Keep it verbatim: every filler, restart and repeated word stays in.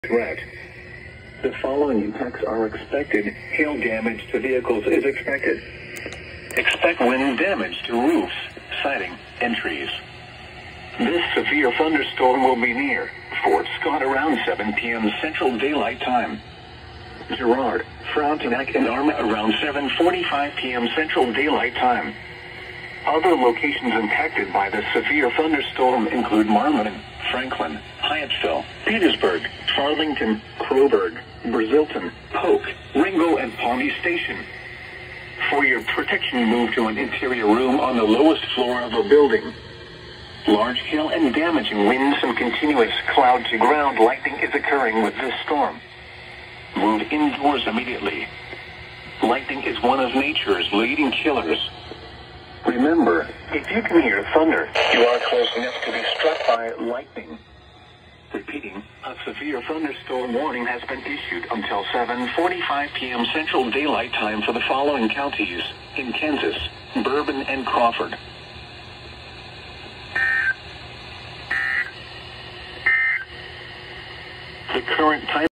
threat. The following impacts are expected. Hail damage to vehicles is expected. Expect wind damage to roofs, siding, and trees. This severe thunderstorm will be near Fort Scott around seven p m Central Daylight Time. Girard, Frontenac, and Arma around seven forty-five p m Central Daylight Time. Other locations impacted by the severe thunderstorm include Marlin, Franklin, Hyattsville, Petersburg, Farlington, Coburg, Brazilton, Polk, Ringo, and Pawnee Station. For your protection, move to an interior room on the lowest floor of a building. Large hail and damaging winds and continuous cloud-to-ground lightning is occurring with this storm. Move indoors immediately. Lightning is one of nature's leading killers. Remember, if you can hear thunder, you are close enough to be struck by lightning. Repeating, a severe thunderstorm warning has been issued until seven forty-five p m Central Daylight Time for the following counties in Kansas: Bourbon and Crawford. The current time